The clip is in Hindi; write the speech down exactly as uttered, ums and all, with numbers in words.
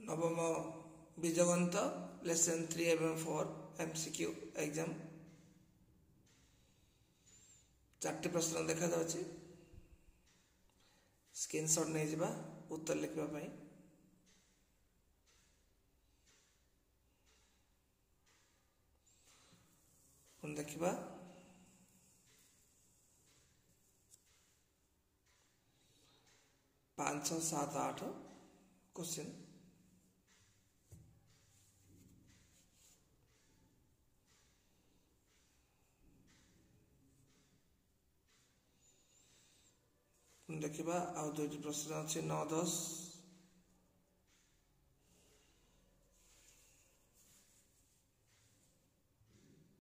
नवम बीजगणित लेसन थ्री एवं फोर एमसीक्यू एग्जाम चार प्रश्न देखा जाउछि स्क्रीनशॉट नहीं जिबा उत्तर लिखबा पई पुन देखिबा पाँच सात आठ क्वेश्चन देखिबा आउ दुईटी प्रश्न अच्छे नौ दस